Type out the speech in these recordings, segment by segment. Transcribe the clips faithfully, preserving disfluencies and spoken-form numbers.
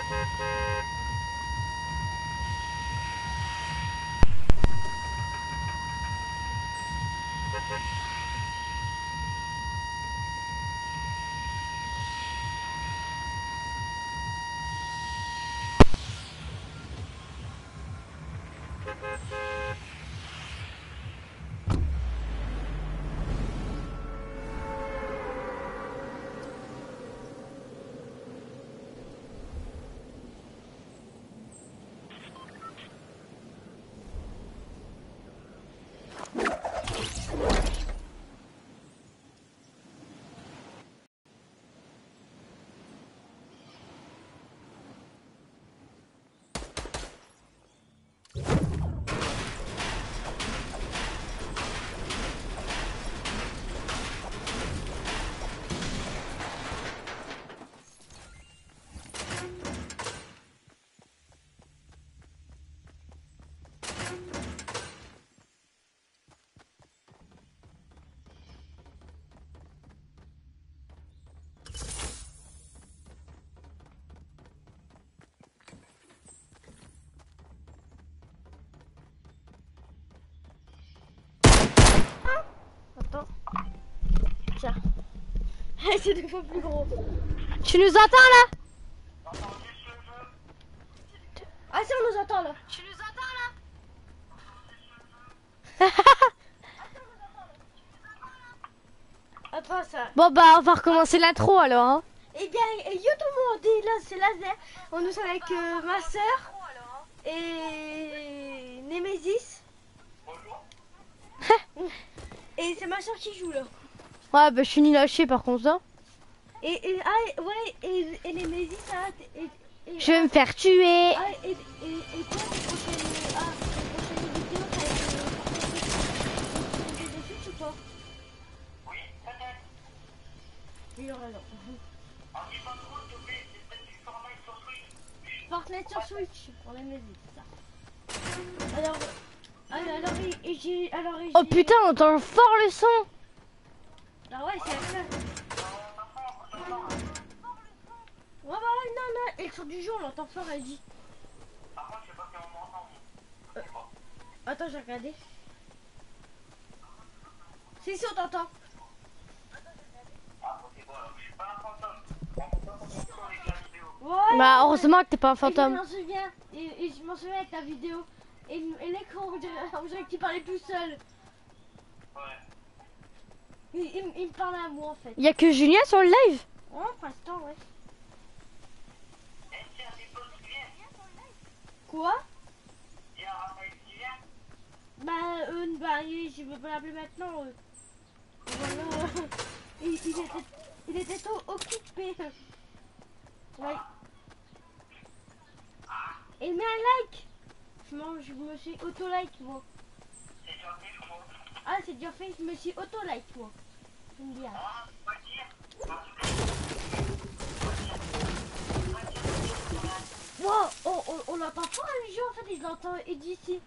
Attends. Tiens. C'est deux fois plus gros. Tu nous entends là? Ah si, on nous entend là. Tu nous entends là? Attends ça. Bon bah on va recommencer l'intro alors hein. Eh bien, et yo tout le monde, et là c'est Laser. On nous sommes avec euh, ma soeur et Nemesis. Et c'est ma soeur qui joue là. Ouais bah je suis nul à chier par contre hein. Et, et ah ouais, et, et Nemesis, ah, et, et, Je vais me faire tuer. Ah, et, et, et quoi, les prochaines, ah, les prochaines vidéos, ça va être des suites ou pas? Oui, peut-être. Oui, alors. En dit pas trop, s'il te plaît, c'est peut-être du Fortnite sur Switch. Fortnite sur Switch, pour Nemesis, ça. Alors, alors, alors, et, et j'ai, alors, et Oh j'ai- putain on entend fort le son. Ah ouais, c'est la classe. Ouais, bah ouais, non, non, et sur du jour, on l'entend fort, elle dit. Par contre, je sais pas si on m'entend. Euh, attends, j'ai regardé. Si, si, on t'entend. Ah, bon, c'est bon, alors, je suis pas un fantôme. On peut pas comprendre avec la vidéo. Ouais. Bah heureusement que t'es pas un Et je fantôme. m'en souviens, et, et je m'en souviens avec ta vidéo. Et, et l'écran, on dirait, on dirait qu'il parlait tout seul. Ouais. Il, il, il me parlait à moi en fait. Y'a que Julien sur le live? Ouais, pour l'instant, ouais. Est-ce qu'il y a des potes qui viennent? Quoi? Il y a Raphaël qui vient? Bah, euh, bah, il- je veux pas l'appeler maintenant. Euh. Voilà. il, il était, il était trop occupé. Ouais. Et mets un like. Je, m'en- je me suis auto-like moi. C'est gentil, je crois. Ah, c'est déjà fait, je me suis auto-like moi. J'aime bien. Ah, pas dire. Parce que... Wow, on, on, on l'entend fort un jeu en fait, il l'entend d'ici.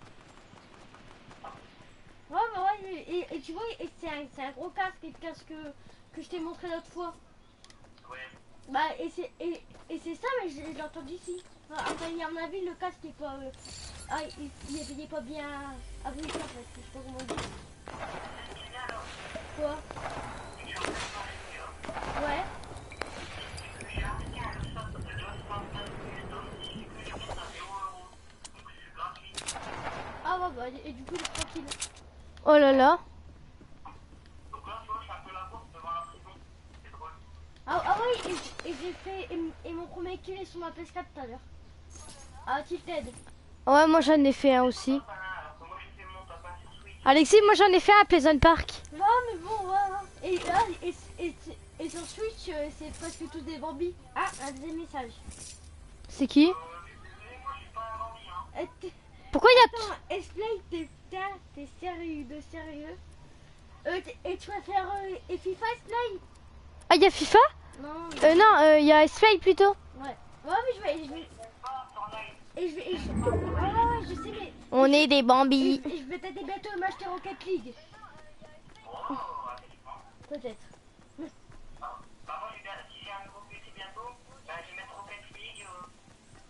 Ouais, bah ouais, et, et tu vois, et c'est un, c'est un gros casque, le casque que, que je t'ai montré l'autre fois. Ouais. Bah, et c'est et, et c'est ça, mais je, je l'entends d'ici. Enfin, à mon avis, le casque est pas. Euh, ah, il, il, est, il est pas bien abrité en fait, je sais pas comment dire. Quoi? Ouais. Ah ouais, bah, et, et du coup, il est tranquille. Oh là là. Donc là, tu vois, je suis un peu la course devant la prison. C'est drôle. Ah, ah oui, et, et j'ai fait. Et, et mon premier kill est sur ma P S quatre tout à l'heure. Ah, Tilted. Ouais moi j'en ai fait un aussi. Pas là, alors que moi, j'ai fait mon papa sur Switch. Alexis moi j'en ai fait un à Pleasant Park. Non, mais bon, voilà. Et là, et, et, et sur Switch, euh, c'est presque tous des Bambi. Ah, un deuxième message. C'est qui? Euh, je suis désolé, moi, je suis pas un Bambi, hein. Eh, t'es- Pourquoi y'a... Attends, Esplay, t'es putain, t'es sérieux, de sérieux. Euh, t'es- et tu préfères euh, et FIFA, Esplay? Ah y'a FIFA? Non. Euh non euh, y'a S-Play plutôt. Ouais. Ouais, mais je vais. Je vais et je vais. Et je, ouais, ouais, ouais, je sais, mais. On est des Et, Bambi. et je vais peut-être bientôt m'acheter Rocket League. Peut-être. Bah, moi, j'ai bien- si j'ai un nouveau P C bientôt, bah, je vais mettre Rocket League. Euh,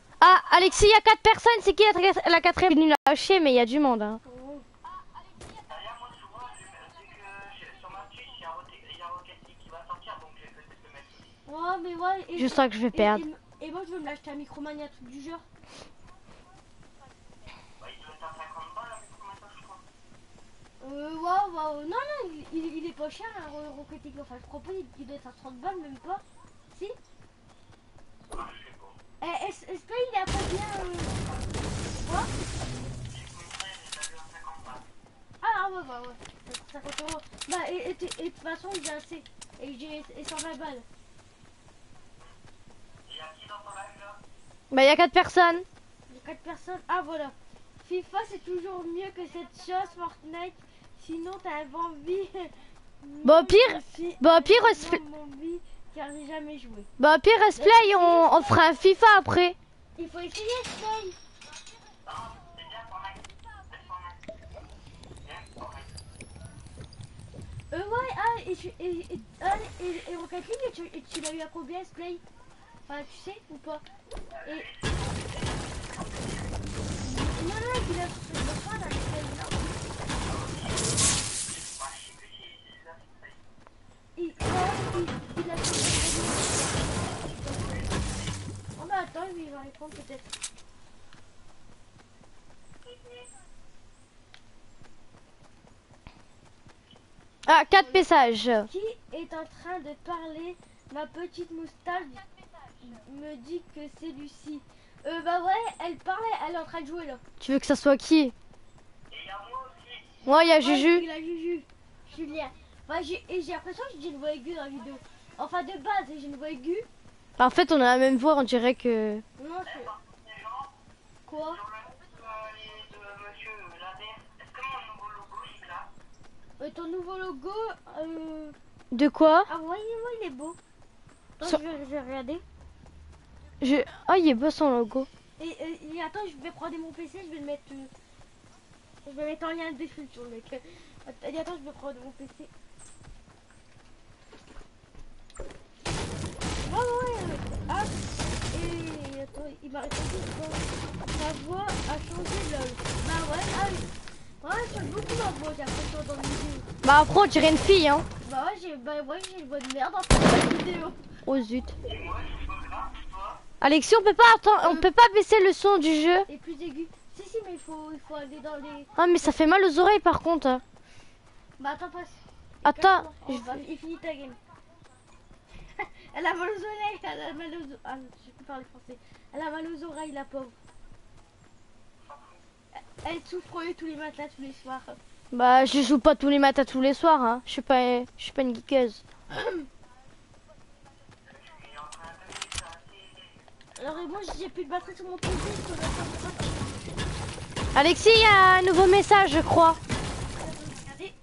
Alexis, il y a quatre personnes. C'est qui la, la quatrième? Nul à chier, mais il y a du monde. Hein. Oh. D'ailleurs, moi, souvent, je- c'est que je- sur ma Twitch, il y a Rocket il y a Rocket League qui va sortir, donc je vais peut-être le mettre aussi. Ouais, mais ouais. Et Je sens que je vais et- perdre. Et, et moi, je veux me l'acheter à Micromania, truc du genre. Bah, il doit être à cinquante balles avec combien de temps, je crois. Euh, waouh, waouh. Non, non, il, il, il est pas cher, hein, Ro- Rocket League. Enfin, je crois pas, il, il doit être à trente balles, même pas. Si. Ah, je sais pas. Eh, est-ce est-ce qu'il est à combien euh... Quoi? J'ai que mes frères, il a vu à cinquante balles. Ah, ouais, bah ouais. cinquante euros. Bah, et, et, et de toute façon, j'ai assez. Et j'ai et cent vingt balles. Il y a qui dans ton live là? Bah, il y a quatre personnes. J'ai quatre personnes. Ah, voilà. FIFA, c'est toujours mieux que cette chose, Fortnite. Sinon, t'as envie. Bon, au pire- Si, bon, au pire, non, se- mon vie, car j'ai jamais joué. Bah, pire, Resplay, on, on fera un FIFA après. Il faut essayer, Stay. Non, c'est bien Fortnite. C'est Fortnite. Bien Fortnite. Euh, ouais, ah, et, tu- et, et, ah, et, et Rocket League, et tu, et tu l'as eu à combien, Splay? Enfin, tu sais ou pas? Et... Non, non, il a sur le fin dans lequel, non. Bah, je sais plus si il a fait. Il, ouais, il, il a sur le Oh, bah attends, il va répondre peut-être. Ah, quatre messages. Qui est en train de parler? Ma petite moustache me dit que c'est Lucie. Euh, bah ouais, elle parlait, elle est en train de jouer là. Tu veux que ça soit qui? Et il y a moi aussi. Moi, il y a Ouais, Juju. il a Juju. Julien. Enfin, j'ai, et j'ai l'impression que j'ai une voix aiguë dans la vidéo. Enfin, de base, j'ai une voix aiguë. En fait, on a la même voix, on dirait que... Non, c'est... Les gens, Quoi? sur le euh, de monsieur Lader, est-ce que mon nouveau logo il est là? Euh, ton nouveau logo, euh... De quoi? Ah, voyez-moi, il est beau. Attends, Sur- je, vais, je vais regarder. Je... Ah, il est beau son logo. Et, et, et attends, je vais prendre mon P C, je vais le mettre... euh, Je vais mettre en lien de description, mec. Attends, et attends, je vais prendre mon P C. Ah ouais, ouais. Ah, et attends, il m'a répondu quoi? Ta voix a changé, lol. Bah ouais, ah oui. Ouais, ça change beaucoup ma voix, j'ai l'impression dans la vidéo. Bah, après, on dirait une fille, hein. Bah ouais, j'ai bah ouais, j'ai une voix de merde en fait dans la vidéo. Oh, zut. Et moi, je me grave, toi. Alexis, on peut pas attendre... on peut pas baisser le son du jeu. Et plus aigu. Si, si, mais il faut, il faut aller dans les... Ah, mais ça fait mal aux oreilles, par contre. Bah attends, passe. Attends, Oh, bah, il finit ta game. Elle a mal aux oreilles, elle a mal aux... Ah, je peux parler français. Elle a mal aux oreilles, la pauvre. Elle souffre tous les matins, tous les soirs. Bah, je joue pas tous les matins, tous les soirs, hein. Je suis pas, je suis pas une geekeuse. Alors et moi j'ai plus de batterie sur mon P C, je peux mettre ça. Alexis, il y a un nouveau message, je crois. Regardez.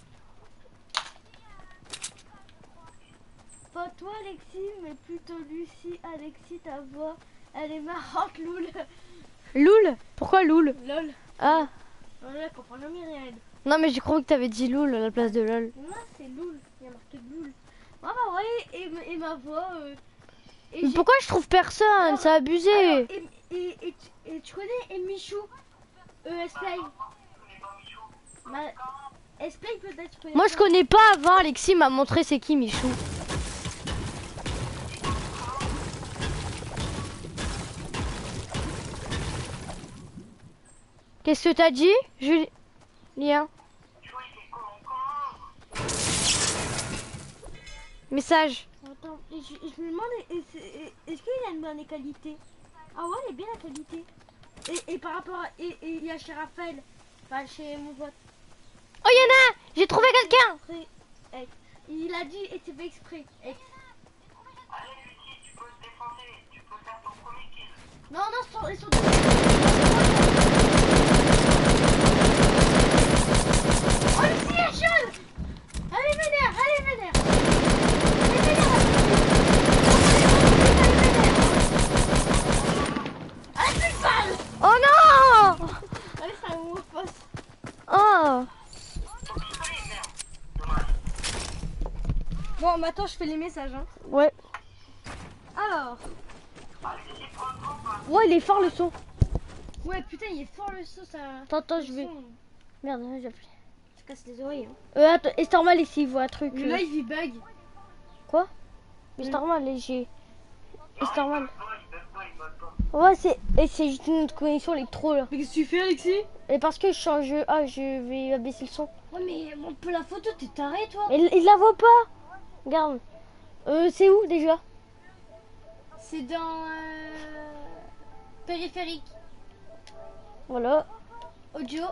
Pas toi Alexis, mais plutôt Lucie. Alexis, ta voix, elle est marrante, loul. Loul? Pourquoi Loul? Lol. Ah. Non, là, je comprends jamais rien. Non, mais j'ai cru que t'avais dit Loul à la place de LOL. Non, c'est loul. Il y a marqué loul. Ah bah ouais, et, ma- et ma voix... Euh, et Mais j'ai- pourquoi je trouve personne? C'est abusé. Alors, et, et, et, tu- et tu connais et Michou euh, S-Play. Bah, S-Play peut-être tu connais Moi, pas. je connais pas avant. Alexis m'a montré c'est qui Michou. Qu'est-ce que t'as dit, Julien? Message. Attends, et je, et je me demande, et c'est- et- est-ce qu'il a une bonne qualité? Ah ouais, elle est bien la qualité. Et, et par rapport à... Et et il y a chez Raphaël, enfin chez mon pote. Oh, il y en a! J'ai trouvé quelqu'un! Après, ex. Il a dit et c'est fait exprès. Ex. Allez, Lucie, tu peux te défoncer. Tu peux faire ton premier kill. Non, non, ils sont... Ils sont... Oh, Lucie, elle est chaude. Allez, vénère, allez, vénère. Allez, vénère. Allez, plus de balle. Oh non! Allez, c'est un mot poste. Oh! Bon, maintenant, je fais les messages, hein. Ouais. Alors... Ouais, il est fort le son. Ouais, putain, il est fort le saut, ça. Attends, attends, le je vais. son. Merde, j'ai appelé. Ça casse les oreilles. Hein. Euh, attends, et c'est normal ici, il voit un truc. Le euh, live il bug. Quoi? Mais c'est Mm. normal, et j'ai. Et c'est normal. Non, il bug pas, il bug pas. Ouais, c'est. Et c'est juste notre connexion, elle est trop là. Mais qu'est-ce que tu fais, Alexis? Et parce que je change. Ah, je vais abaisser le son. Ouais, mais on peut la photo, t'es taré, toi. Mais il, il la voit pas. Regarde. Euh, c'est où déjà? C'est dans. Euh... Périphérique. Voilà. Audio.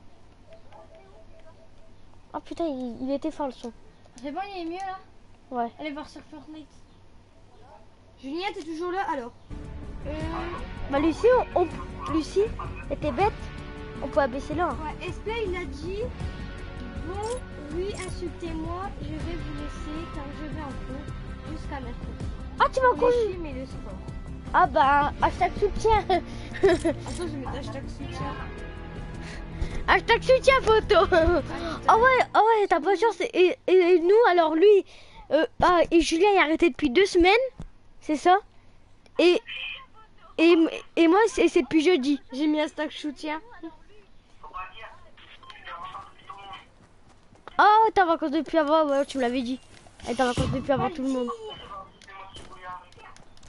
Ah putain, il, il était fort le son. C'est bon, il est mieux là. Ouais. Allez voir sur Fortnite. Julien, t'es toujours là alors? Euh. Bah Lucie, on, on- Lucie était bête. On peut abaisser là. Hein. Ouais, Esper il a dit bon, oui, insultez-moi, je vais vous laisser car je vais en cours jusqu'à mercredi. Ah, tu vas en cours? Les films et le sport. Ah bah, hashtag soutien. Attends, je vais mettre hashtag soutien. Hashtag soutien photo. Ah ouais, ah ouais, t'as pas de chance. Et, et, et nous, alors lui, euh, ah, et Julien il a arrêté depuis deux semaines, c'est ça? Et, et, et moi, c'est c'est depuis jeudi. J'ai mis hashtag soutien. Faut pas le dire. Tu dois entendre depuis tout le monde. Ah, t'es en vacances depuis avant, ouais, tu me l'avais dit. Elle est en vacances depuis avant tout le monde. C'est moi qui voulais arrêter.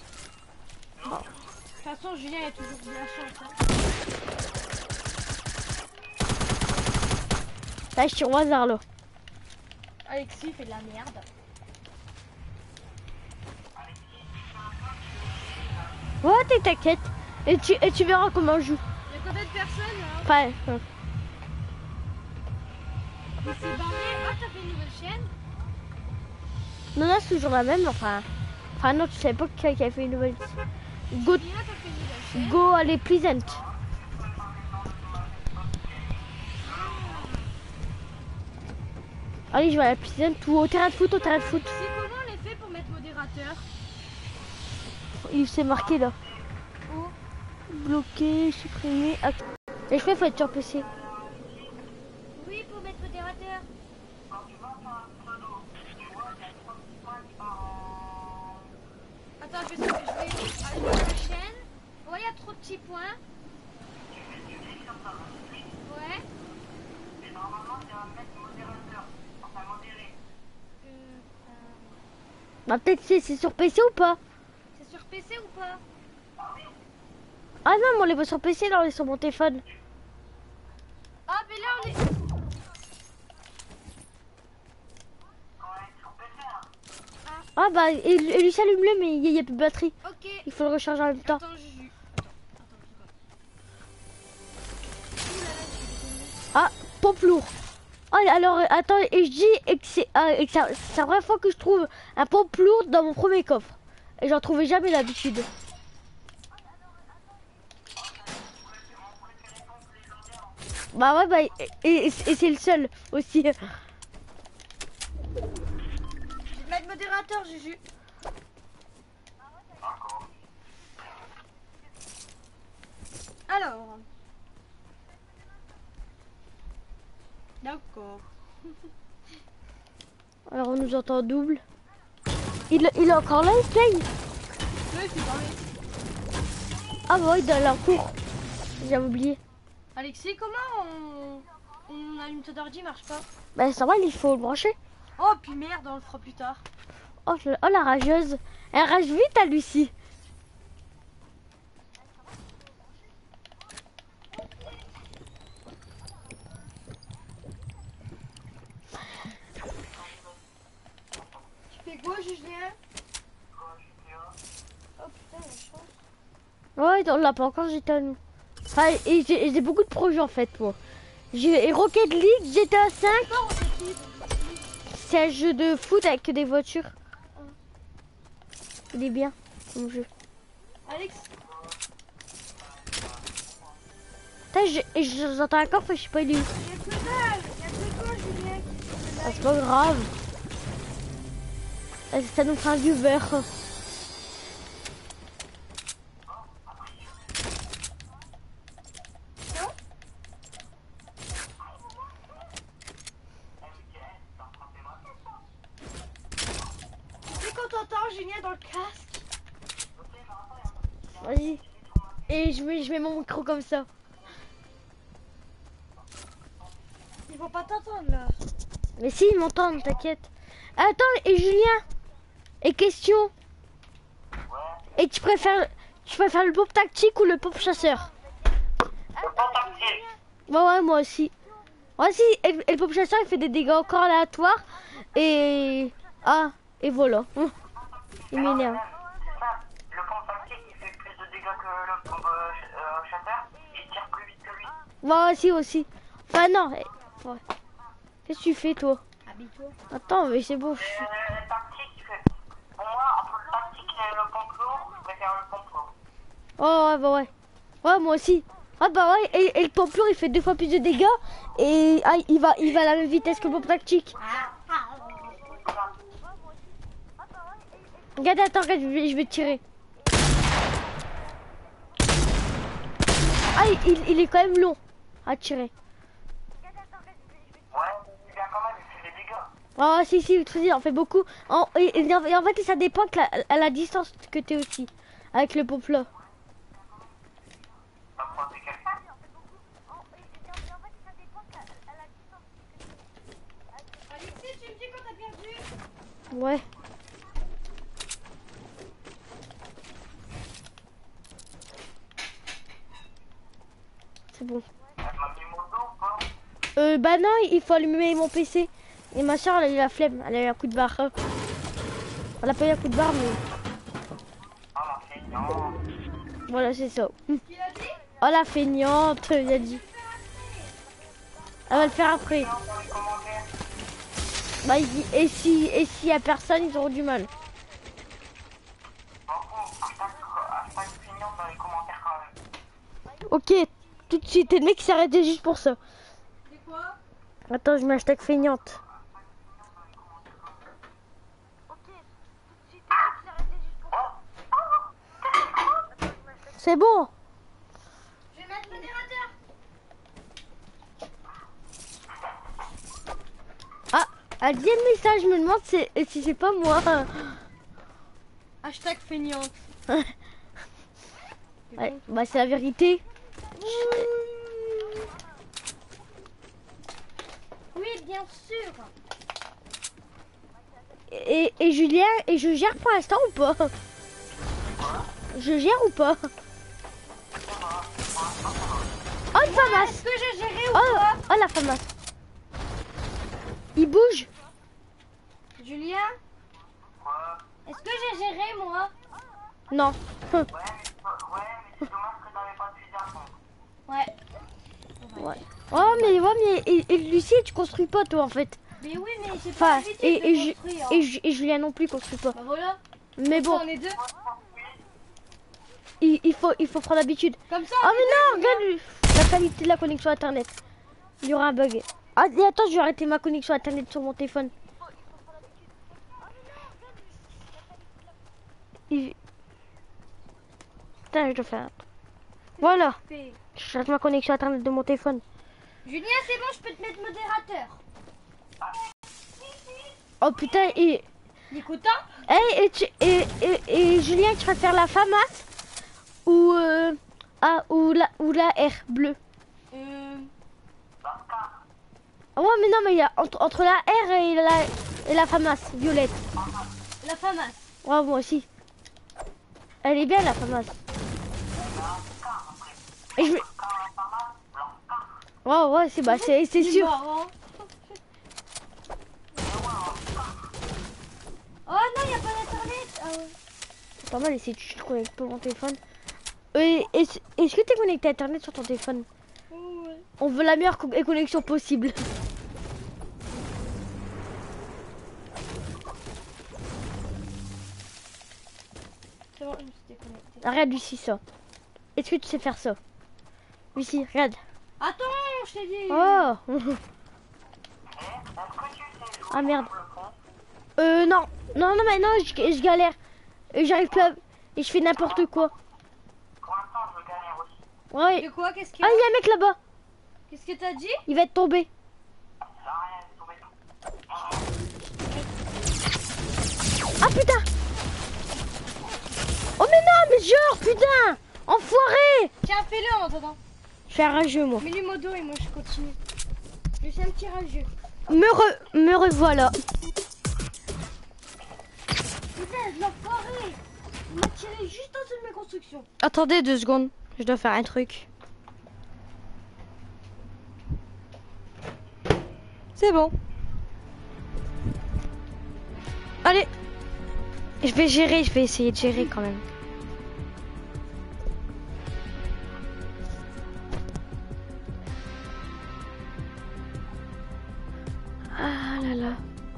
De toute façon, Julien il a toujours de la chance. Hein. Là, je suis au hasard là. Alexis fait de la merde. Ouais, t'es t'inquiète. Et tu, et tu verras comment je joue. Il y a combien de personnes là? Enfin, euh, Il s'est barré. Ah, t'as fait une nouvelle chaîne? non, là, c'est toujours la même. Enfin, enfin non, tu savais pas qui avait fait une nouvelle. Go, Julien, t'as fait une nouvelle chaîne? go, allez, pleasant. Allez, je vais à la pleasant ou au terrain de foot, au terrain de foot. C'est comment on les fait pour mettre modérateur? Il s'est marqué là. Oh. Bloqué, supprimé, acc- Et je crois qu'il faut être sur P C. Oui, pour mettre modérateur. Quand tu vas sur un pseudo, tu vois, il y a trois petits points qui partent en... Attends, je vais, je vais aller dans la chaîne. Ouais, il y a trop de petits points. Tu cliques sur ça, tu cliques. Ouais. Et normalement, tu vas mettre modérateur. Enfin, modéré. Euh, euh, Bah, peut-être c'est c'est sur P C ou pas? c'est sur P C ou pas? Ah non, mais on les voit sur P C, là, on est sur mon téléphone. Ah, mais là on est. Quand elle est sur P C, hein. Ah bah, et, et lui s'allume-le, mais il n'y a, a plus de batterie. Ok. Il faut le recharger en même temps. Attends, Juju. Attends, attends, je sais pas. Ah, pompe lourd. Ah, alors, euh, attends, et je dis et que c'est ah, et que ça- c'est la première fois que je trouve un pompe lourd dans mon premier coffre. Et j'en trouvais jamais d'habitude. Bah ouais, bah, et, et- et c'est le seul aussi. Je vais te mettre modérateur, Juju. Alors. D'accord. Alors on nous entend double. Il, il est encore là, il play? Ouais, c'est parlé. Ah bah ouais, il est dans la cour. J'avais oublié. Alexis, comment on, on allume ton ordi, marche pas? Bah c'est normal, il faut le brancher. Oh, puis merde, on le fera plus tard. Oh, je- oh la rageuse. Elle rage vite à Lucie. Tu fais quoi, Julien? Oh putain, la chance. Ouais, on l'a pas encore, j'étais à nous. Enfin, et j'ai j'ai beaucoup de projets en fait, moi. J'ai Rocket League, G T A cinq. Non, on est qui? C'est un jeu de foot avec des voitures. Il est bien comme jeu. Alex, Putain, je- et je- j'entends un coffre, je sais pas, il est où. il y a que dalle. Il y a que toi, Julien, qui fait Ah, de c'est pas grave. Ah, ça nous fera un viewer. Tu sais qu'on t'entend, Julien, dans le casque? Vas-y. et je mets, je mets mon micro comme ça. Ils vont pas t'entendre là. Mais si, ils m'entendent, t'inquiète. Attends, et Julien, et question. Et tu préfères, tu préfères le pop tactique ou le pop chasseur? Le bon tactique. Ouais, ouais, moi aussi. Moi aussi, et, et le pop chasseur, il fait des dégâts encore aléatoires. Et... Ah, et voilà. Hum, Il m'énerve. C'est ça. Le bon tactique, il fait plus de dégâts que le bon euh, chasseur. Il tire plus vite que lui. Moi aussi, aussi. Enfin, non. eh, ouais. Qu'est-ce que tu fais, toi? Habille-toi. Attends, mais c'est bon. je Et suis- le tactique, il fait. Pour moi, entre le tactique et le complot, je préfère le complot. Oh, ouais, bah ouais. Ouais, moi aussi. Ah, bah ouais, et, et le pamplure, il fait deux fois plus de dégâts. Et ah, il, va, il va à la même vitesse que le pop tactique. Regarde, attends, regarde, je vais, je vais tirer. Ah, il, il est quand même long à tirer. Ouais, il vient quand même, il fait des dégâts. Ah, si, si, tu il en fait beaucoup. En, et, et en et en fait, ça dépend que la- à la distance que tu es aussi. Avec le pop là. Ça prend des quelqu'un. Alexis, tu me dis quand t'as perdu? Ouais. C'est bon. Elle m'a mis mon dos ou pas? Euh, bah non, il faut allumer mon P C. Et ma soeur, elle a eu la flemme. Elle a eu un coup de barre. Elle a pas eu un coup de barre, mais Ah, ma fille, non. voilà, c'est ça. Hum. Tu l'as dit? Oh la feignante, il a dit. Elle va le faire après. Non, dans les commentaires. Bah, il dit, et si, et s'il y a personne, ils auront du mal. En gros, hashtag, hashtag feignant dans les commentaires quand même. Ok, tout de suite. Et le mec il s'est arrêté juste pour ça. C'est quoi? Attends, je mets hashtag feignante. C'est bon. Je vais mettre modérateur. Ah, elle dit le message, je me demande si, si c'est pas moi. Hashtag feignante. Ouais, bah c'est la vérité. Oui, bien sûr. Et, et Julien, et je gère pour l'instant ou pas? Je gère ou pas? Oh une famasse. Est-ce que j'ai géré ou Oh, pas? oh la famasse. Il bouge. Julien, Ouais, est-ce que j'ai géré moi? Non. ouais, mais, ouais, mais c'est dommage que t'avais pas de fusil à pompe. Ouais. Ouais. Oh mais ouais mais et, et Lucie tu construis pas toi en fait. Mais oui, mais j'ai pas Enfin envie et, de et, Ju- construire. et, Ju- et Julien non plus construit pas. Bah voilà. Mais bon, On est deux. il, il faut il faut prendre l'habitude. Comme ça. Oh on est mais non, deux, regarde la qualité de la connexion internet. Il y aura un bug. Ah et attends, je vais arrêter ma connexion internet sur mon téléphone. Il... Putain, je dois faire. Voilà, Julien. je cherche ma connexion internet de mon téléphone. Julien, c'est bon, je peux te mettre modérateur. Oh putain, et Nicotin? et, et, tu- et, et, et Julien, tu préfères la FAMAS ou euh, ah, ou la ou la R bleue? Euh... Ah ouais, mais non, mais il y a entre, entre la R et la et la FAMAS violette. La FAMAS. Ouais, moi aussi. Elle est bien la FAMAS. Et je vais... Ouais, ouais, c'est bah, c'est c'est C'est sûr. marrant. Oh non, y a pas d'internet. Ah ouais. C'est pas mal, et si tu te connectes pas mon téléphone. Et est-ce est-ce que tu es connecté à internet sur ton téléphone? Ouais. On veut la meilleure co- connexion possible. C'est bon, je me suis déconnecté. Regarde Lucie ça. Est-ce que tu sais faire ça? Lucie, regarde. Attends, je t'ai dit. Oh. Ah merde. Euh non. Non, non, mais non, je, je galère. Et j'arrive plus à... Et je fais n'importe quoi. Pour l'instant, je galère aussi. Ouais. De quoi? Qu'est-ce que Ah, il y a un mec là-bas. Qu'est-ce que t'as dit? Il va être tombé. Ça a rien, c'est tombé. Ah putain. Oh mais non, mais genre, putain. Enfoiré! Tiens, fais-le en attendant. Je fais un rageux, moi. Mets-lui modo et moi je continue. Je fais un petit rageux. Me, re... me revoilà. Putain, l'enfoiré. Il m'a tiré juste en dessous de mes constructions. Attendez deux secondes. Je dois faire un truc. C'est bon. Allez. Je vais gérer, je vais essayer de gérer quand même. Ah là là.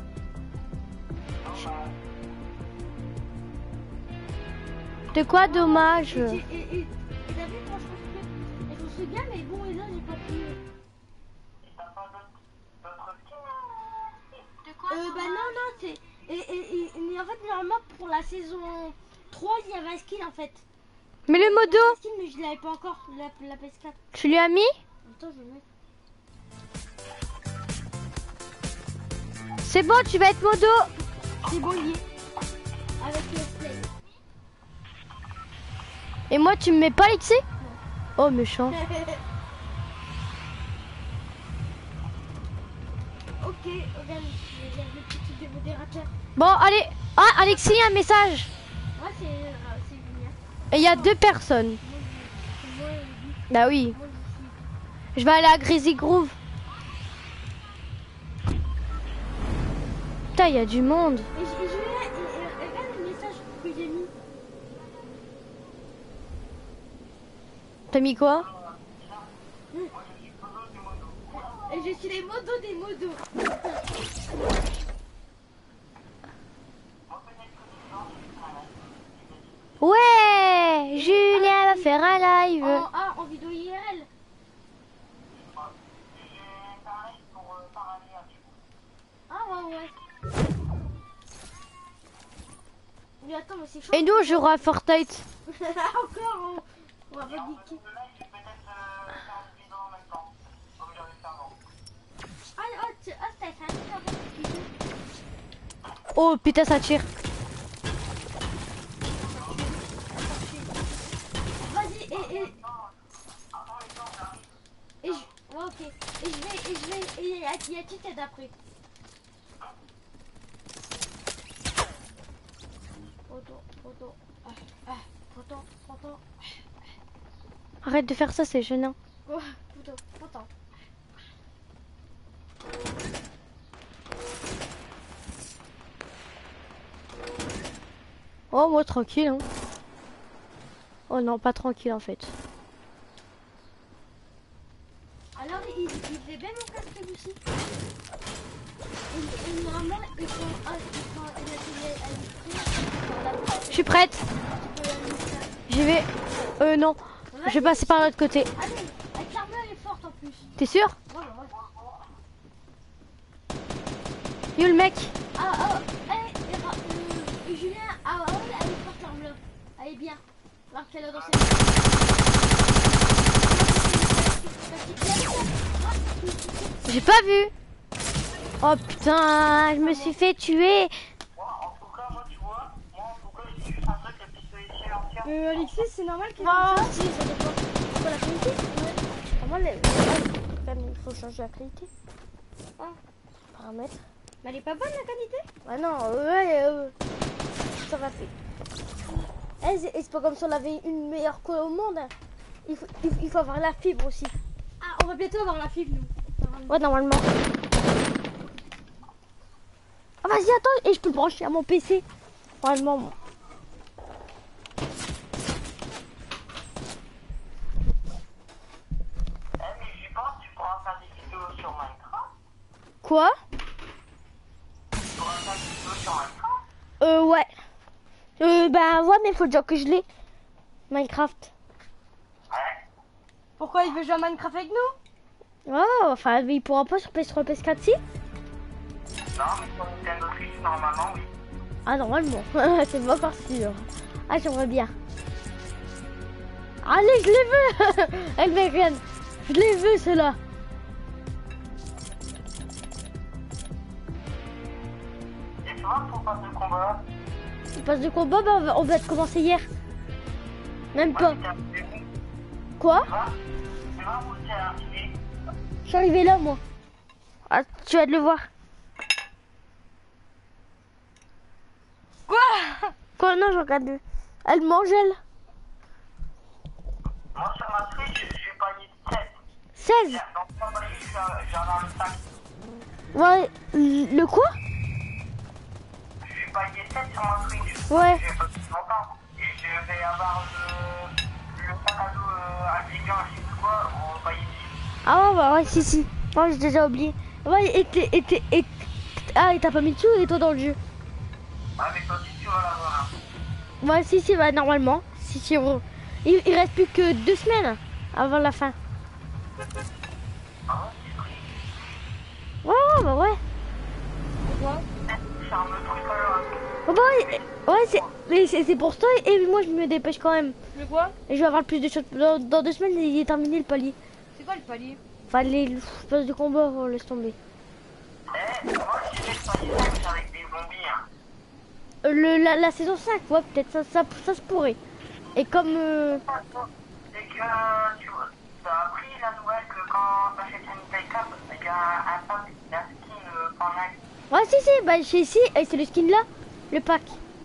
De quoi dommage? Et, et, et, et t'as vu quand je construis, je construis bien, mais bon, et là j'ai pas pu. T'as pas d'autres d'autres skins? De quoi Euh, bah non, non, c'est. Et, et, et, mais en fait, normalement, pour la saison trois, il y avait un skin en fait. Mais le Il y avait modo, un skin, mais je l'avais pas encore, la, la P S quatre. tu lui as mis? Attends, je vais le mettre. C'est bon, tu vas être modo. C'est bon, lié. Avec le play. Et moi, tu me mets pas ici? Oh, méchant. Ok, regarde, je vais le petit truc de modérateur. Bon, allez. Ah, Alexis, un message. Moi, c'est euh, c'est Julien. Et il y a deux personnes. Moi, je, moi, je, Bah oui. moi, je suis. Je vais aller à Greasy Groove. Putain, il y a du monde. Et, je- et Julien, et- et- regarde le message que j'ai mis. T'as mis quoi? Et je suis les modos des modos. Ouais, Julien va faire un live. En, ah, en vidéo I R L. J'ai pareil pour euh, parler un petit peu. Ah ouais, ouais. Mais attends, mais c'est chaud. Et nous, on jouera à Fortnite. Encore, on, on va pas Et en niquer. fait, le live, je vais peut-être euh, faire une vidéo en même temps. Comme j'avais fait avant. Ah, oh, tu- ah, t'as fait un truc avant. Oh putain, ça tire. Vas-y, et, et, et je, ouais, ok. Et je vais, et je vais, et il y a, il y a qui t'aide après. Photo, photo, ah, ah, photo, photo, Arrête de faire ça, c'est gênant. oh, photo, photo. Oh, moi, tranquille. Hein. Oh non, pas tranquille en fait. Alors, il, il fait bien mon casque aussi. Et, et normalement, ils font, ah, ils font, il a fait à l'esprit. Je suis prête. J'y vais. Euh, non. Je vais passer par l'autre côté. Allez, la Carmel elle est forte en plus. T'es sûr? Ouais, ouais, ouais. Yo le mec. Ah, ah, eh, et, ra- euh, et Julien, ah, ouais, elle est forte Carmel. Elle est bien. Alors qu'elle a dansé. J'ai pas vu. Oh putain, je me suis fait tuer. Moi, en tout cas, moi, tu vois, moi, en tout cas, j'ai juste un truc, le pistolet chez l'ancien. Euh, Alexis, c'est normal qu'il Ah, si, ça dépend. C'est quoi la qualité? Ouais. Comment les... il faut changer la qualité. Ah. Paramètres. Mais elle est pas bonne la qualité? Ah non, ouais, euh, ça va faire. Eh, c'est c'est pas comme si on avait une meilleure colle au monde. Hein. Il faut, il, il faut avoir la fibre aussi. Ah, on va bientôt avoir la fibre, nous. Ouais, normalement. Ah, vas-y, attends, et je peux le brancher à mon P C. Normalement. Bon. Eh, mais j'y pense, tu pourras faire des vidéos sur Minecraft. Quoi? Tu pourras faire des vidéos sur Minecraft. Euh, ouais. Euh, bah, ouais, mais faut dire que je l'ai. Minecraft. Ouais. Pourquoi il veut jouer à Minecraft avec nous? Oh, enfin, il pourra pas sur P S trois, P S quatre, si? Non, mais sur Nintendo Switch, normalement, oui. Ah, normalement. C'est pas encore sûr. Ah, j'aimerais bien. Allez, je les veux. Elle me regarde. Je les veux, ceux-là. Et toi, pour passer le combat, Le passe de combat, bah, on va, on va te commencer hier. Même pas. Ouais, mais t'es arrivé où? Quoi? Tu vois? Tu vois où t'es arrivé? Je suis arrivé là, moi. Ah, tu vas te le voir. Quoi? Quoi? Non, je regarde. Elle mange, elle. Moi, sur ma Switch, je suis payé sept. seize. Donc, moi, je suis à- j'ai un cinq. Ouais. Le quoi? Je suis payé sept sur ma Switch. Ouais. J'ai pas depuis longtemps. Et je vais avoir le, le sac à dos euh, intelligent, je sais plus quoi, au payé six. Ah ouais, bah ouais, si, si. Moi, j'ai déjà oublié. Ouais, et t'es... Et t'es... Et... Ah, et t'as pas mis tout et toi dans le jeu. Ah, mais toi aussi, tu vas l'avoir. Hein. Ouais, si, si, bah normalement. Si, si, gros. Il, il reste plus que deux semaines avant la fin. Ah ouais, c'est vrai. Ouais, ouais, bah ouais. Quoi? C'est un autre truc alors. Ouais, bah ouais, ouais, c'est... Mais c'est c'est pour ça, et moi, je me dépêche quand même. Mais quoi? Et je vais avoir plus de choses. Dans, dans deux semaines, il est terminé le palier. C'est quoi le palier? Enfin, les phases de combat, oh, laisse tomber. Eh, moi, si j'ai payé cinq avec des zombies, hein. Euh, Le, la, la saison cinq, ouais, peut-être, ça, ça, ça se pourrait. Et comme... euh, C'est que, tu vois, t'as appris la nouvelle que quand t'achètes une taille cap, il y a un pack, un skin euh, Fortnite. Ouais, si, si, bah, chez ici, et c'est le skin là, le pack.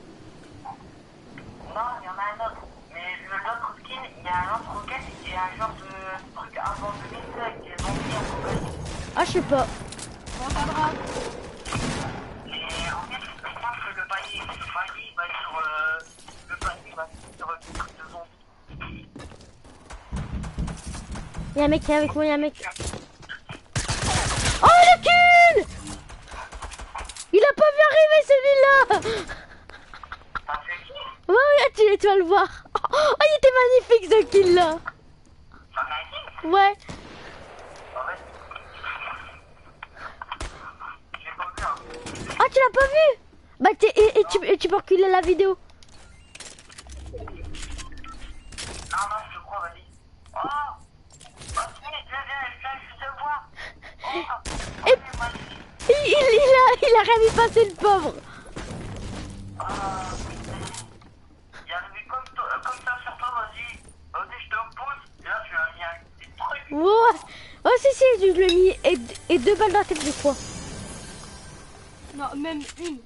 Non, il y en a un autre. Mais le- l'autre skin, il y a un autre roquette et un genre de truc avant deux mille avec des zombies en compagnie. Ah, je sais pas. On regardera. Et en fait, je pense que le palier, le palier va être sur, euh, le palier va être sur le truc de zombies. Y'a un mec qui est avec moi, y'a un mec. Oh, le cul! Il a pas vu arriver celui-là! T'as fait qui? Ouais, ouais, tu, tu vas le voir. Oh, il était magnifique ce kill là. T'en as dit? Ouais. En fait, j'ai pas vu, hein. Ah, tu l'as pas vu? Bah, t'es- et, et, tu, et tu peux reculer la vidéo. Non, non, je te crois, vas-y. Oh! Oh, si, viens, viens, viens, je te vois. Oh! Et- Oh, c'est magnifique. Il, il, il a, il a rien vu passer le pauvre. Ah, il est arrivé comme, toi- euh, comme ça sur toi, vas-y. Vas-y, je te pousse. Et là, tu as mis un petit truc. Ouais. Oh, si, si, je lui ai mis et, et deux balles dans la tête des fois. Non, même une.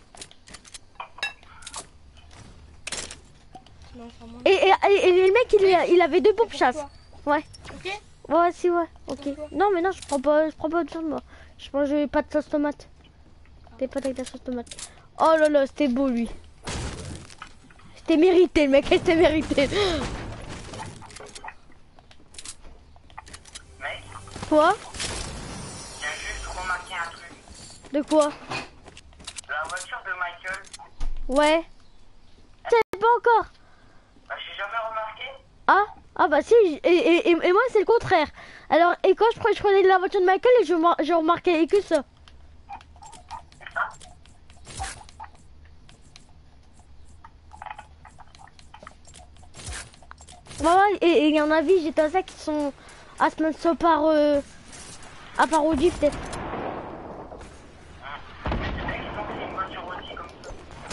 Non, c'est vraiment... Et, et, et, et le mec, il, il avait deux pompes chasse. Ouais. Ok? Ouais, si, ouais. Ok. Pourquoi? Non, mais non, je prends pas, je prends pas de sauce, moi. Je mange pas de sauce tomate. Des pâtes avec de la sauce tomate. Oh là là, c'était beau, lui. C'était mérité, le mec, c'était mérité. Mec, Quoi? j'ai juste remarqué un truc. De quoi? La voiture de Michael, Ouais. C'est pas encore. bah, j'ai jamais remarqué. Ah, ah bah si, j- et, et, et, et moi c'est le contraire. Alors, et quand je, pre- je prenais la voiture de Michael, et je, mar- je remarquais que ça. Voilà, et et il y en a vu, j'étais à ça qui sont à se mettre ça par, euh, à part au peut-être. Mais c'est vrai qu'ils ont fait une voiture aussi comme ça.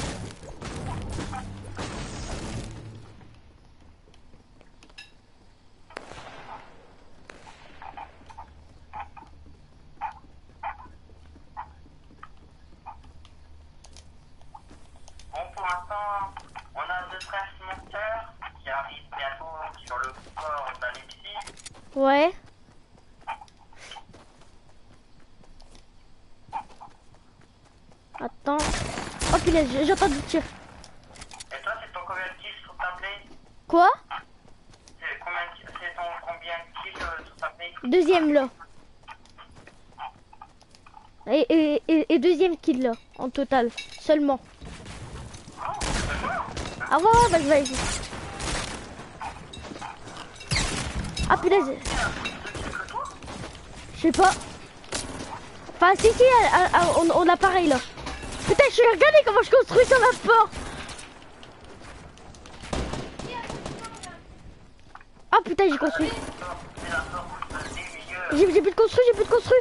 Bon, pour l'instant, on a deux frères monteurs qui arrivent bientôt sur le port d'Alexis. Ouais. Attends. Oh punaise, j'ai- j'entends du tir. Et toi, c'est ton combien de kills sur ta play? Quoi? C'est combien de kills- c'est ton combien de kills euh, sur ta play? Deuxième là. Et, et, et, et deuxième kill là, en total, seulement. Ah ouais, ouais, vas-y, vas-y. Ah punaise. Je sais pas. Enfin, si, si, ah, ah, on, on a pareil là. Putain, je suis regardé comment je construis sur la porte. Ah putain, j'ai construit. C'est la porte des meilleurs. J'ai j'ai plus de construit, j'ai plus de construit.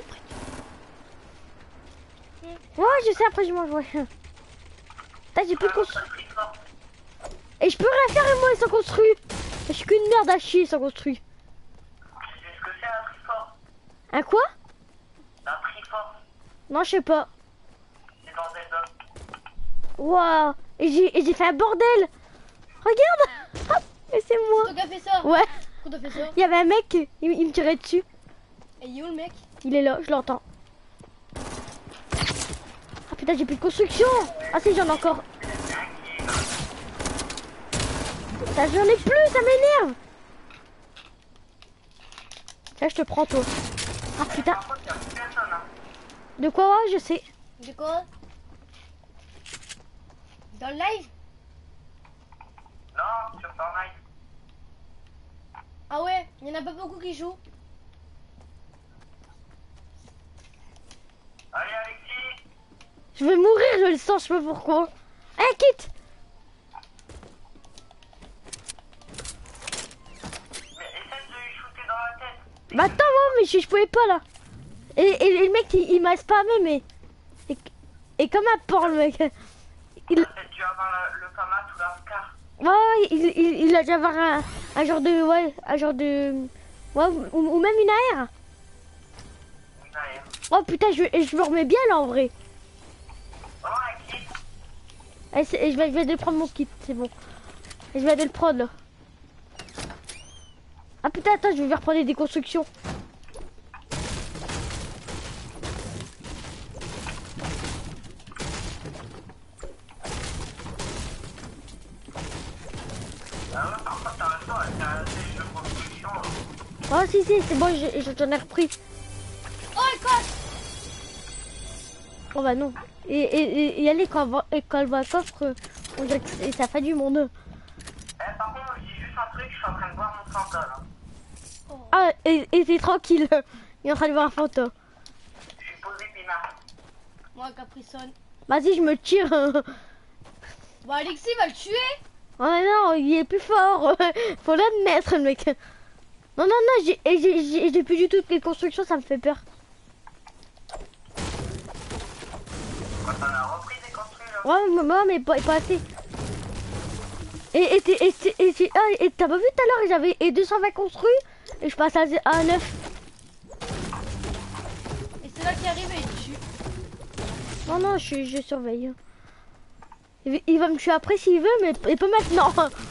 Ouais, je sais, après je mange, ouais. Putain, j'ai plus de construit. Et je peux rien faire et moi, ils sont construits. merde à chier, ça construit. Tu sais ce que c'est la Triforce? Un quoi? La Triforce, Non, je sais pas. c'est dans Zelda. Waouh. Et j'ai et j'ai fait un bordel. Regarde. Hop, et c'est moi. Toi qui as fait ça? Ouais. Pourquoi t'as fait ça? Il y avait un mec, il, il me tirait dessus. Et il est où le mec? Il est là, je l'entends. Ah putain, j'ai plus de construction. Ah si, j'en ai encore. Ça, j'en ai plus, ça m'énerve. Tiens, je te prends toi. Ah putain. Par contre, il y a plus personne. Hein. De quoi? Ouais, je sais. De quoi? Dans le live? Non, sur Fortnite. Ah ouais, il y en a pas beaucoup qui jouent. Allez, Alexis. Je vais mourir, je le sens, je sais pas pourquoi. Allez, quitte. Mais essaie de lui shooter dans la tête. Bah attends, moi, mais je, je pouvais pas là. Et, et, et le mec, il, il m'a spammé, mais... Et, et comme un porc, le mec. Il... Peut-être tu vas avoir le, le Famat ou la Scar. Ouais, il, il, il a déjà avoir un, un genre de... Ouais, un genre de... Ouais, ou, ou même une A R. Oui, d'ailleurs. Oh putain, je, je me remets bien là en vrai. Oh, Alexis. Et c'est- et je, vais, je vais de prendre mon kit, c'est bon. Et je vais de le prendre là. Ah putain, attends, je vais reprendre des constructions. Ah ouais, par contre, t'as raison, elle t'a laissé une construction. Oh si, si, c'est bon, je- je- j'en ai repris. Oh, elle casse! Oh bah non. Et, et, et, et allez, quand, elle va- et quand elle va à coffre, on dirait que c'est- ça fait du monde. Eh, par contre, je dis juste un truc, je suis en train de voir mon Fanta là. Ah, et et t'es tranquille. Il est en train de voir un fantôme. Je suis posé pinard. Moi, Capricone. Vas-y, je me tire. Bah, Alexis va le tuer! Oh non, il est plus fort. Faut l'admettre, le mec. Non, non, non, j'ai et j'ai- j'ai j'ai plus du tout les constructions, ça me fait peur. Quand on a repris des construits là. Ouais, mais, ouais, mais pas, pas assez. Et et t'es- et t'es- et t'es- ah, et t'as pas vu tout à l'heure, j'avais et deux cent vingt construits et je passe à, zé- à neuf. Et c'est là qui arrive et il tue. Non, non, je, je surveille. Il, va- il va me tuer après s'il veut, mais et pas maintenant.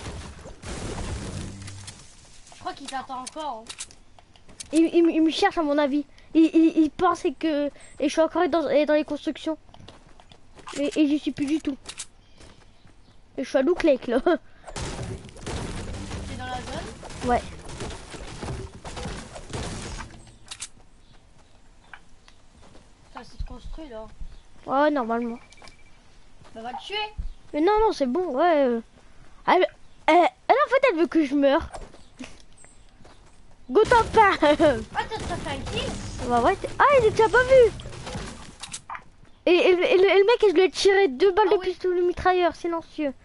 Je crois qu'il t'attend encore. Hein. Il, il, il me cherche à mon avis. Il, il, il pense que... Et je suis encore dans, dans les constructions. Et, et j'y suis plus du tout. Et je suis à Look Lake là. T'es dans la zone? Ouais. Ça c'est construit là. Ouais, normalement. Bah, va le tuer! Mais non, non, c'est bon, ouais. euh. Elle, elle, elle, en fait, elle veut que je meure. Go top pas. Ah, t'as t'as fait un kill? Bah ouais, t'es- ah, il est déjà pas vu. Et, et, et le, et le mec, je lui ai tiré deux balles Ah de oui. pistolet mitrailleur, silencieux.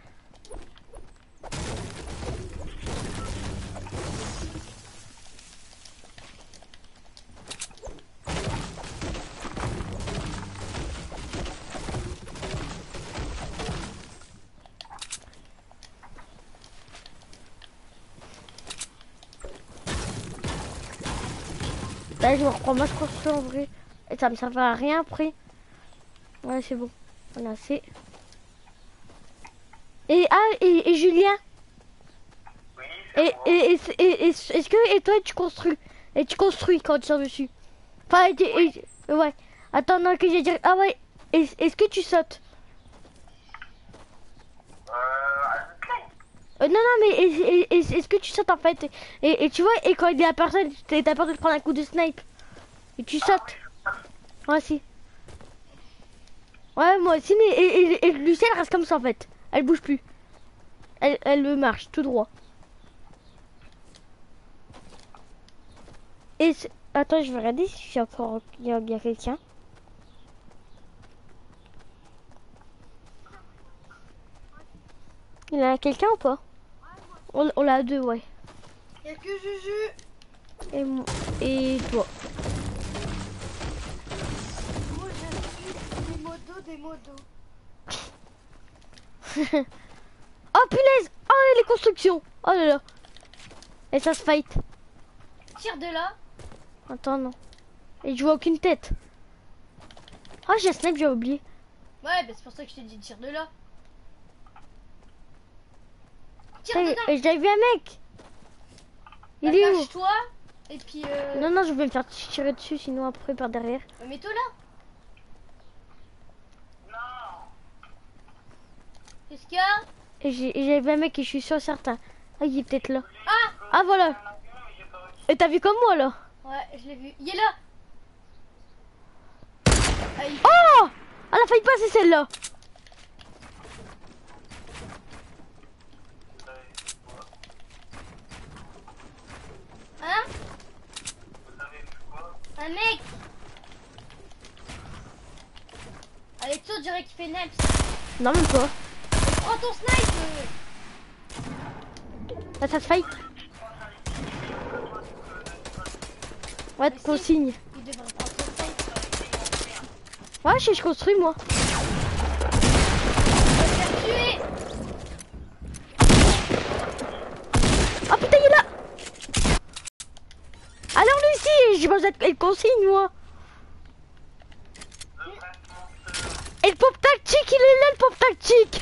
Là, je me reprends ma construction en vrai. Et ça me servait à rien après. Ouais, c'est bon. On a assez. Et ah, et, et Julien. Oui, Et, c'est et, et, et- et- est-ce que et toi tu construis et tu construis quand tu sors dessus. Enfin, et, et- et- ouais. Attends, non, que j'ai dit. Ah ouais. Est- Est-ce que tu sautes? Euh, à Zutland. Euh, non, non, mais est- est- est- est-ce que tu sautes en fait? Et, et tu vois, et quand il y a personne, t'as t'as peur de te prendre un coup de snipe. Et tu sautes. Ouais, si. Ouais, moi aussi, mais et, et, et Lucie, elle reste comme ça en fait. Elle bouge plus. Elle, elle marche tout droit. Et c'est- attends, je vais regarder si j'ai encore il y a, il y a quelqu'un. Il y a quelqu'un ou pas? On, on l'a deux, ouais. Y'a que Juju! Et moi et toi. Moi j'ai des modos, des modos. Oh punaise! Oh les constructions! Oh là là! Et ça se fight. Tire de là. Attends, non. Et je vois aucune tête. Ah, j'ai snipe, j'ai oublié. Ouais, bah c'est pour ça que je t'ai dit tire de là. Tire Et, dedans. et j'avais vu un mec. Il Bah, est où? cache-toi. Et puis euh... Non, non, je vais me faire tirer dessus, sinon après par derrière. bah, mets-toi là. Qu'est-ce qu'il y a? Et j'ai- et j'avais vu un mec et je suis sûr certain. Ah, il est peut-être là. Ah. Ah, voilà. Et t'as vu comme moi, là? Ouais, je l'ai vu. Il est là. Ah, il... Oh! Elle a failli passer celle-là. Hein? Un mec. Avec toi, on dirait qu'il fait neps. Non, même pas. Prends ton snipe. Là, ça se fight. Ouais, Mais si. consigne. Il devrait prendre ton snipe. Ouais, je, je construis, moi. Faire tuer. Ah, putain, il est là. Alors, lui aussi, je pense être il consigne, moi. Et le pop tactique, il est là, le pop tactique.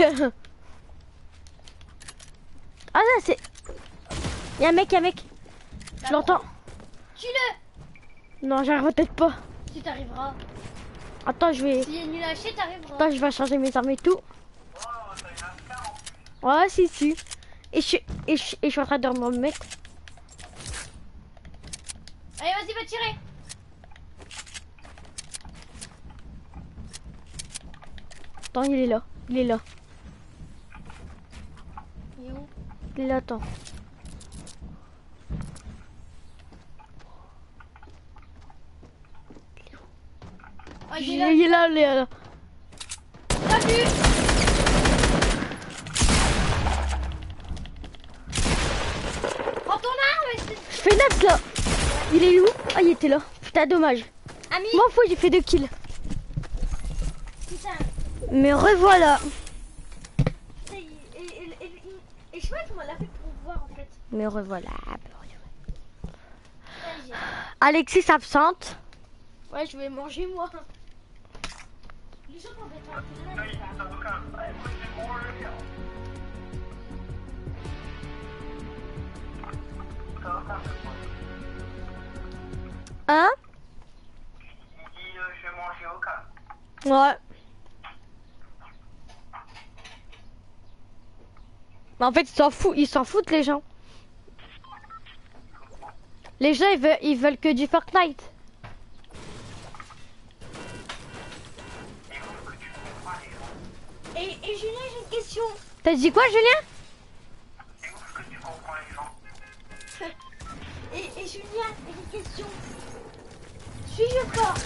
Ah, là, c'est... Il y a un mec, il y a un mec. Je l'entends. Tue-le. Non, j'arrive peut-être pas. Si t'arriveras. Attends, je vais... S'il est nul à chier, t'arriveras. Attends, je vais changer mes armes et tout. Ouais, si, si. Et je, et je, et je suis en train de me mettre. Allez, vas-y, va tirer. Attends, il est là. Il est là. Il est où? Il est là, attends. Ah, il Il est là. est là, il est là. T'as vu? Prends ton arme. c'est- Je fais neuf là. Il est où? Ah, il était là. Putain, dommage. Ami. M'en fous, j'ai fait deux kills. Putain. Mais revoilà. Et, et, et, et, et je sais pas comment elle a fait pour voir en fait. Me revoilà. Ouais, j'ai- Alexis absente. ouais, je vais manger moi. Les gens vont être en Hein? Il dit euh, je vais manger au cas. Ouais. Mais en fait, ils s'en foutent, ils s'en foutent les gens. Les gens, ils veulent, ils veulent que du Fortnite. Et, et Julien, j'ai une question. T'as dit quoi, Julien? C'est ouf que tu comprends les gens. Et, et Julien, j'ai une question. Suis-je fort?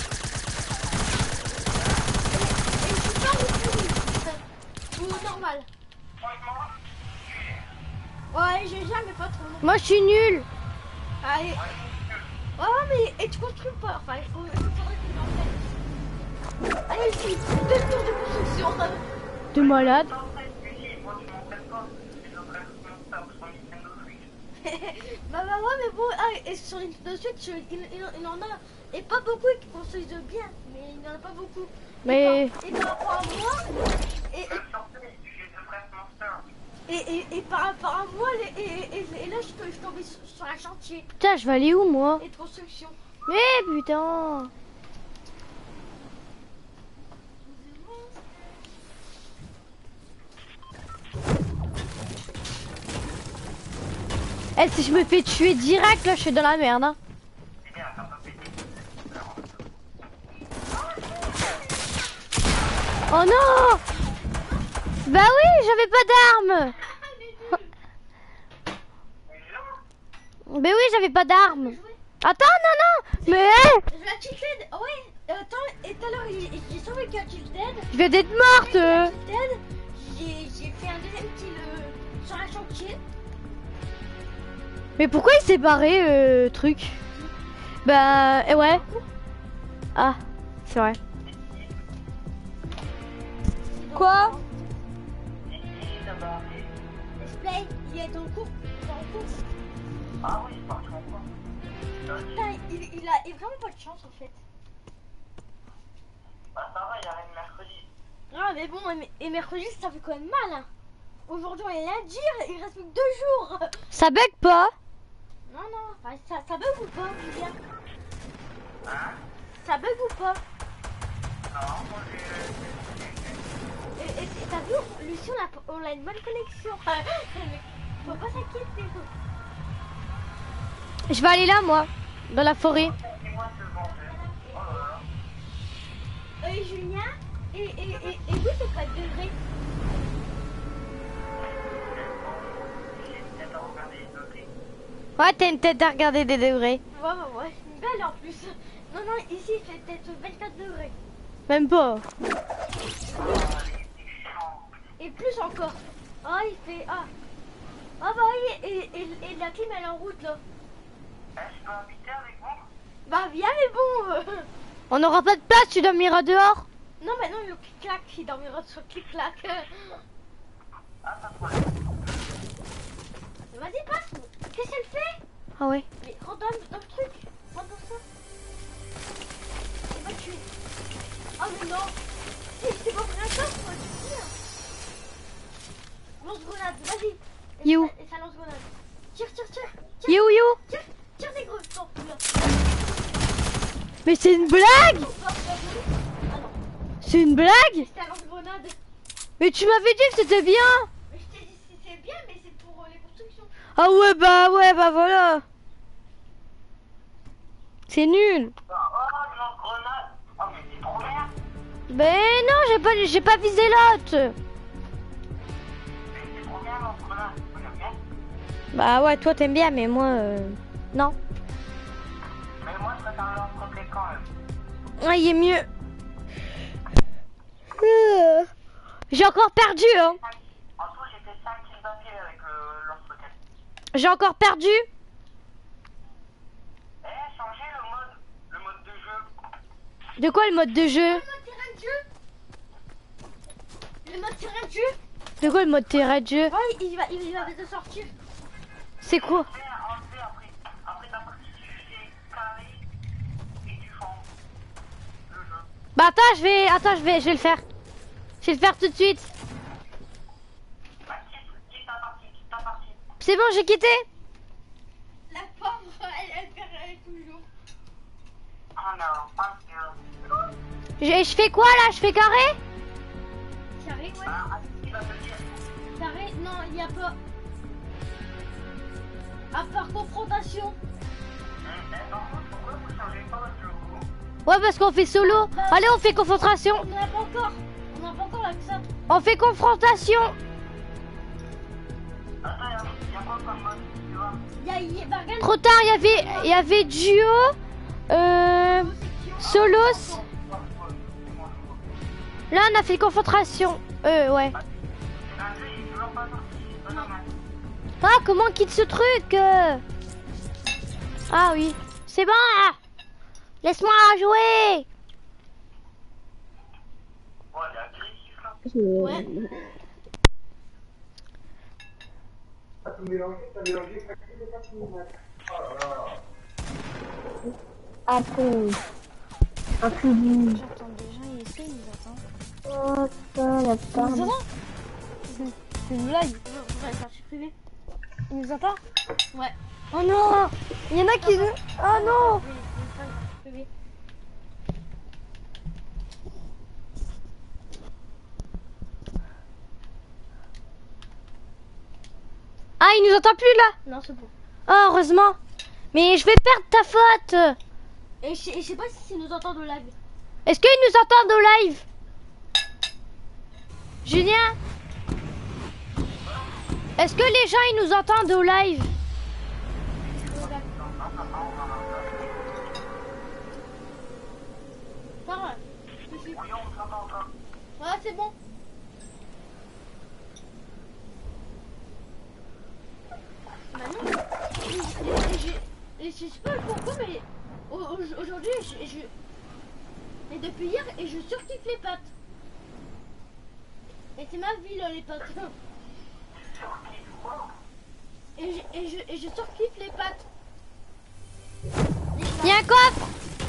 Et, et je suis fort ou pourri? Ou normal? Franchement, Ouais, j'ai jamais pas trop. Moi, je suis nul. Allez. Ouais, mais et tu construis pas. Enfin, il faut, il faudrait que tu en fasses. Allez, ici, deux tours de construction. T'es malade. moi tu m'entraînes pas. Les autres influenceurs sur Nintendo Switch. Bah, bah, ouais, mais bon, ah, et sur Nintendo Switch, il, il, il en a. Et pas beaucoup qui construisent bien, mais il n'y en a pas beaucoup. Mais- Et par, et par rapport à moi, et, et, Je me sortais, j'ai deux frères monsters. et, et, et par rapport à moi, les- et, et, et là, je, je suis tombée sur, sur un chantier Putain, je vais aller où, moi? et de construction. Mais putain. Eh, si je me fais tuer direct, là, je suis dans la merde, hein. C'est bien, ça peut péter. Oh non! Bah oui, j'avais pas d'armes. Bah oui, j'avais pas d'armes. Attends, non, non. Mais hey, Je vais tilted. Oh ouais, euh, attends, et tout à l'heure, j'ai j'ai sauvé qu'un tilted. je viens d'être morte. euh. Tilted, j'ai j'ai fait un deuxième kill euh, sur un chantier. Mais pourquoi il s'est barré, euh, truc? Bah, eh ouais. Ah, c'est vrai. Quoi? Let's play, il est en cours. Il est en cours. Ah oui, partout quoi. Putain, il, il a il a vraiment pas de chance en fait. Bah ça va, il arrive mercredi. Ah mais bon, et, et mercredi ça fait quand même mal. Hein. Aujourd'hui on est lundi, il reste plus que deux jours. Ça bug pas? Non, non, enfin, ça, ça bug ou pas, Julien? Hein? Ça bug ou pas? Non, moi j'ai... Et et- et t'as vu, Lucie, on a, on a une bonne connexion. Faut pas s'inquiéter. Je vais aller là, moi, dans la forêt. C'est moi ce vendeur. Oh là là. Et Julien, et, et, et, et vous, c'est pas de degrés? J'ai peut-être à regarder les degrés. Ouais, t'as une tête à regarder des degrés. Ouais, ouais, ouais, une belle en plus. Non, non, ici, il fait peut-être vingt-quatre degrés. Même pas. Et plus encore. Ah, il fait... Ah, ah bah oui, et, et, et la clim, elle est en route, là. Eh, je peux habiter avec vous? Bah viens, mais bon. euh. On n'aura pas de place, tu dormiras dehors. Non, mais non, le clic-clac, il dormira sur le clic-clac. Ah, pas de problème. Vas-y, passe. Qu'est-ce qu'elle fait? Ah ouais. Mais rentre dans, le- dans le truc. Rentre dans ça. Et va tuer. Oh, mais non. C'est c'est pas vrai, ça, faut le dire. Lance-grenade, vas-y. Et You. ça- Et ça lance-grenade. Tire, tire, tire. Tire, You, you. tire, tire des greffes. Non, là. Mais c'est une blague. Ah non, C'est une blague. c'était un lance-grenade. Mais tu m'avais dit que c'était bien. Mais je t'ai dit, c'est- c'est bien, mais c'est pour euh, les constructions. Ah ouais, bah ouais, bah voilà. C'est nul. Oh, le lance-grenade. Oh, mais c'est trop bien. Ben non, j'ai pas, j'ai pas visé l'autre. Mais c'est trop bien, le lance-grenade. Vous l'aimez bien? Bah ouais, toi t'aimes bien, mais moi, euh, non. Mais moi, je préfère le lance-roquette quand même. Ouais, il est mieux. Euh, J'ai encore perdu, hein. En tout, j'ai fait cinq kills d'affilée avec le lance-roquette. J'ai encore perdu. Eh, changez le mode. Le mode de jeu. De quoi le mode de jeu? Le mode terrain de jeu. Le mode terrain de jeu. De quoi le mode terrain de jeu? Ouais, il va, il va de sortir. C'est quoi? Fais un fait après. Après ta partie, tu fais carré et tu changes le jeu. Bah attends, je vais, attends, je vais, je vais le faire. Je vais le faire tout de suite. Bah, quitte, quitte ta partie, quitte ta partie. C'est bon, j'ai quitté. La pauvre, elle, elle perd elle, toujours. Oh non, pas sûr. Je, je fais quoi là? Je fais carré? Carré, ouais. Ah, il va te dire. Carré, non, il n'y a pas. À part confrontation. Eh, eh, par contre, pourquoi vous changez pas votre logo? Ouais, parce qu'on fait solo. Allez, on fait confrontation. On n'en a pas encore. On n'en a pas encore là que ça. On fait confrontation. Attends, il y a quoi comme mode, tu vois? Il y a, il y a bah, regarde, Trop tard, il y avait, il y avait duo, euh, solos. Là, on a fait confrontation. Euh, ouais. C'est un jeu, il est toujours pas sorti. C'est pas dommage. Ah, comment on quitte ce truc? euh Ah oui. C'est bon. Là. Laisse-moi jouer. Oh, il est agressif là. ouais. Ah, tu mélanges, t'as mélangé facile et facile. Oh là là. Attends. J'entends des gens ici, ils nous attendent. Ils nous entendent? C'est une blague. On va le faire supprimer. Il nous entend? Ouais. Oh non. Il y en a qui... Oh non. Oui, il nous entend supprimer. Ah, il nous entend plus là. Non, c'est bon. Oh, heureusement. Mais je vais perdre ta faute. Et je sais- et je sais pas si nous entendent au live. Est-ce qu'ils nous entendent au live? Julien? Est-ce que les gens ils nous entendent au live? Parle. Je te suis. Oui, on s'entend encore. Ouais, c'est bon. Bah non. Et, et, et j'ai- et je sais pas pourquoi, mais au- au- aujourd'hui, je, je... Et depuis hier, et je surkiffe les pâtes. Et c'est ma vie là, les pâtes. Et je, et je, et je surkiffe les pâtes. Il y a un coffre.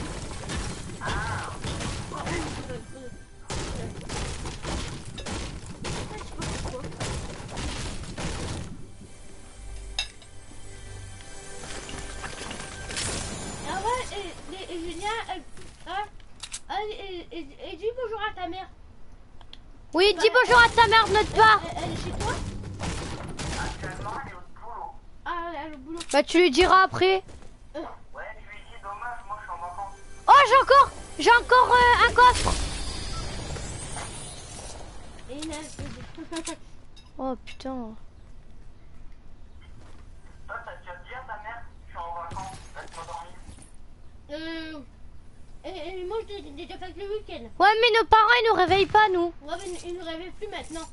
Ah ouais, et, et, et Julien, elle, hein, elle, et, et, et dis bonjour à ta mère. Oui, dis bonjour à ta mère de notre part. Elle, elle est chez toi? Actuellement, elle est au boulot. Ah, elle est au boulot. Bah tu lui diras après. Euh, Ouais, je lui ai dit, dommage, moi je suis en vacances. Oh, j'ai encore, j'ai encore euh, un coffre. et une elle, Oh putain. Toi, t'as déjà dit à ta mère, je suis en vacances, laisse-moi dormir. euh, et, et moi, je l'ai déjà fait le week-end. Ouais, mais nos parents ils nous réveillent pas nous. Ouais, mais ils ne rêvaient plus maintenant.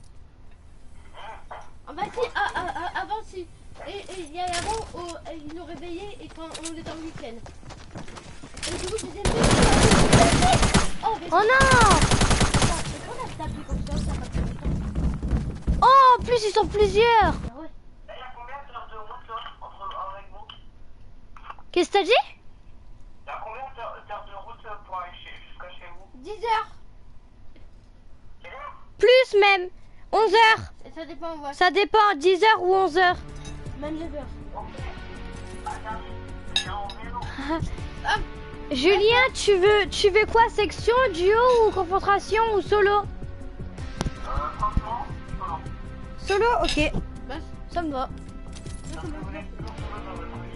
Ah bah si, ah, ah, ah, avant si. Et, et il y a avant, oh, ils nous réveillaient et quand on était en week-end. Et du coup, je disais, mais... Oh, mais Oh non. mais quand on a tapé comme ça, ça va pas longtemps. Oh, en plus ils sont plusieurs. Ah ouais. Et il y a combien d'heures de route là, entre, avec vous? Qu'est-ce que t'as dit? Il y a combien d'heures d'heures de route euh, pour aller chez, jusqu'à chez vous? dix heures. Quelle heure? Plus même. onze heures. Et ça dépend, ouais. Ça dépend, dix heures ou onze heures. Même neuf heures. Ok. Attendez, je viens en vélo. Ah, Julien, tu veux, tu veux quoi? Section, duo ou confrontation ou solo? Euh, franchement, solo. Solo, ok. bah, Ça me va. Parce que vous êtes toujours solo dans votre truc.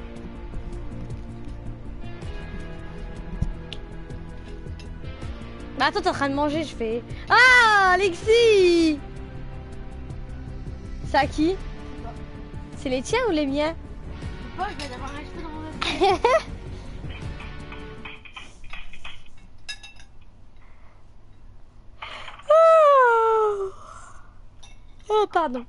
Bah attends, t'es en train de manger, je fais... Ah, Alexis! C'est à qui? C'est les tiens ou les miens? je sais pas, je vais d'avoir un cheveu dans mon Oh, oh pardon.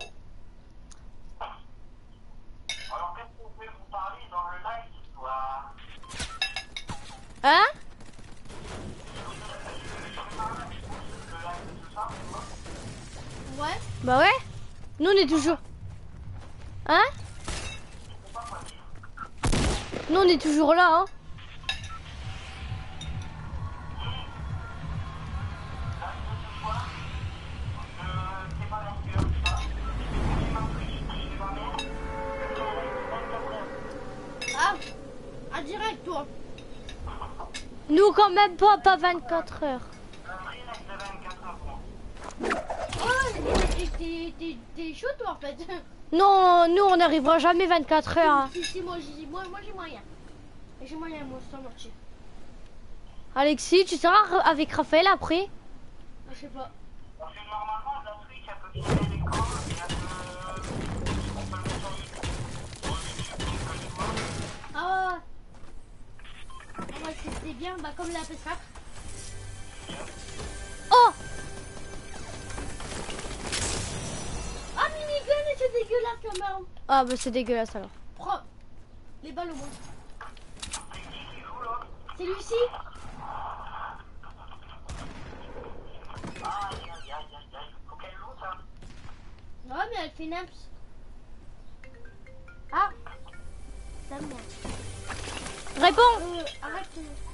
Alors, qu'est-ce que vous pouvez vous parler dans le live ce soir? Hein? Ouais. Bah ouais. Nous on est toujours... Hein? Nous on est toujours là, hein. Ah, en direct, toi. Nous quand même pas, pas vingt-quatre heures. Oh, t'es- t'es- t'es t'es chaud, toi, en fait. Non, nous on n'arrivera jamais vingt-quatre heures. Hein. Si, si, moi, j'ai moi, moi, j'ai moyen. J'ai moyen, moi, sans mentir. Alexis, tu seras avec Raphaël après? Ah, je sais pas. Parce que normalement, la Switch, elle peut filmer l'écran et elle peut... on peut le mettre sur YouTube. Ah, ouais, ouais, c'était bien, bah, comme la P S quatre. Oh! Ah, minigun, c'est dégueulasse, quand même. Ah bah c'est dégueulasse alors. Prends les balles au moins. C'est Lucie. Aïe, aïe, aïe, aïe, aïe. Faut qu'elle joue, ça. Ouais, mais elle fait naps. Ah, c'est à moi. Réponds! Euh, arrête.